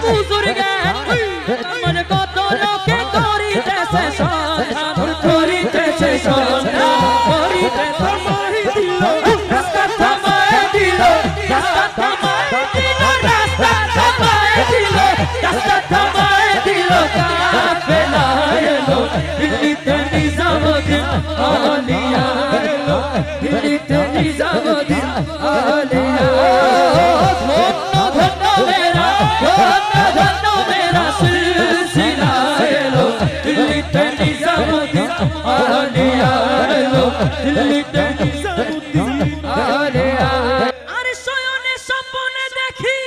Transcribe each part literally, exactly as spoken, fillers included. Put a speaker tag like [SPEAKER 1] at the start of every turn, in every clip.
[SPEAKER 1] বুজুর্গান আমার কত লোকে করিতেছে সন্ধান করিতেছে সন্ধান করিতেছে থামাই দিল রাস্তা থামাই দিল রাস্তা থামাই দিল রাস্তা থামাই দিল রাস্তা থামাই দিল কাফেলা এলো দিল্লিতে নিজামুদ্দিন আলিয়া এলো দিল্লিতে নিজামুদ্দিন আলিয়া ধন্য ধন্য মেরা ধন্য ধন্য মেরা সিলসিলা এলো দিল্লিতে নিজামুদ্দিন আলিয়া এলো দিল্লিতে নিজামুদ্দিন আলিয়া আর শয়নে স্বপ্নে দেখি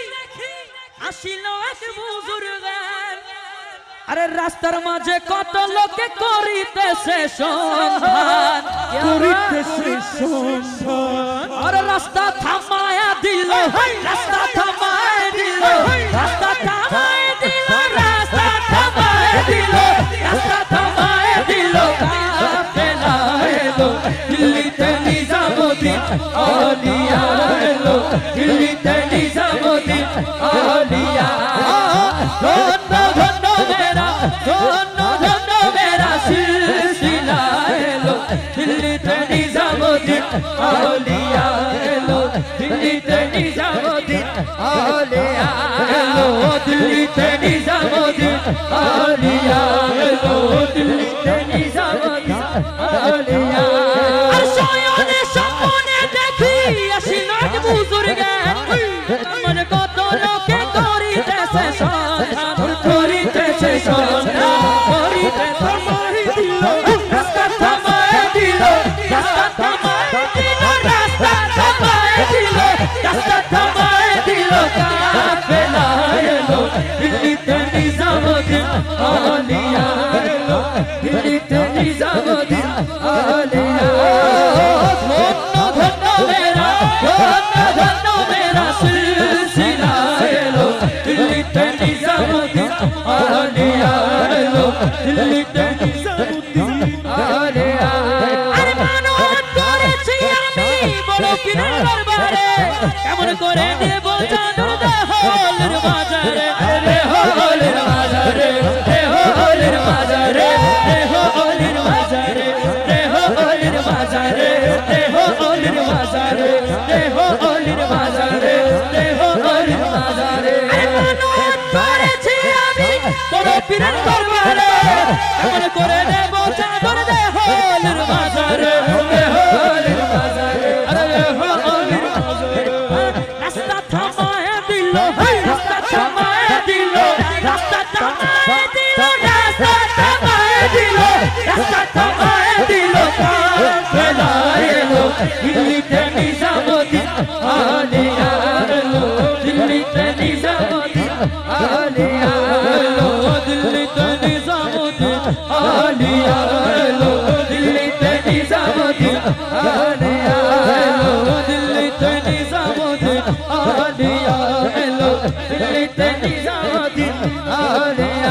[SPEAKER 1] আসিল এক বুজুর্গান আরে রাস্তার মাঝে কত লোকে করিতেছে সন্ধান করিতেছে সন্ধান আরে রাস্তা থামায়া দিল রাস্তা থামায়া দিল রাস্তা থামায়া দিল রাস্তা থামায়া দিল রাস্তা থামায়া দিল কাফেলা এলো দিল্লিতে নিজামুদ্দিন আলিয়া এলো দিল্লিতে নিজামুদ্দিন আলিয়া ধন্য ধন্য মেরা ধন্য ধন্য মেরা সিলসিলা এলো দিল্লিতে নিজামুদ্দিন আলিয়া এলো দিল্লিতে নিজামুদ্দিন আলিয়া এলো দিল্লিতে নিজামুদ্দিন আলিয়া এলো দিল্লিতে নিজামুদ্দিন আলিয়া আর শয়নে স্বপ্নে দেখি আসিল এক বুজুর্গান আমার কত লোকে করিতেছে সন্ধান করিতেছে সন্ধান করিতেছে থামাই দিল রাস্তা থামাই দিল রাস্তা থামাই দিল রাস্তা থামাই দিল রাস্তা থামাই দিল কাফেলা এলো দিল্লিতে নিজামুদ্দিন আলিয়া এলো দিল্লিতে নিজামুদ্দিন আলিয়া ধন্য ধন্য মেরা ধন্য ধন্য মেরা সিলসিলা এলো দিল্লিতে নিজামুদ্দিন আলিয়া এলো দিল্লিতে নিজামুদ্দিন আলিয়া আরে মানত করেছি আমি বড় পীরের দরবারে কেমন করে দেব চাঁদুর দহলের বাজারে রে হলের বাজারে রে হলের বাজারে রে হলের বাজারে রে হলের বাজারে রে হলের বাজারে রে হলের বাজারে রে হলের বাজারে আরে মানত করেছি আমি বড় পীরের দরবারে কেমন করে দেব চাঁদুর দহলের বাজারে রে হলের বাজারে আরে রে হলের বাজারে রাস্তা থামায় দিল রাস্তা থামায় দিল রাস্তা থামায় দিল রাস্তা থামায় দিল রাস্তা থামায় দিল কাফেলা এলো দিল্লিতে নিজামুদ্দিন আলিয়া এলো দিল্লিতে নিজামুদ্দিন আলিয়া এলো দিল্লিতে নিজামুদ্দিন আলিয়া এলো দিল্লিতে নিজামুদ্দিন আলিয়া এলো দিল্লিতে নিজামুদ্দিন আলিয়া এলো দিল্লিতে নিজামুদ্দিন আলিয়া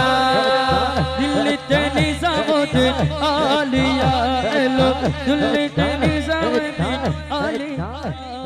[SPEAKER 1] দিল্লিতে নিজামুদ্দিন আলিয়া এলো দিল্লিতে নিজামুদ্দিন আলিয়া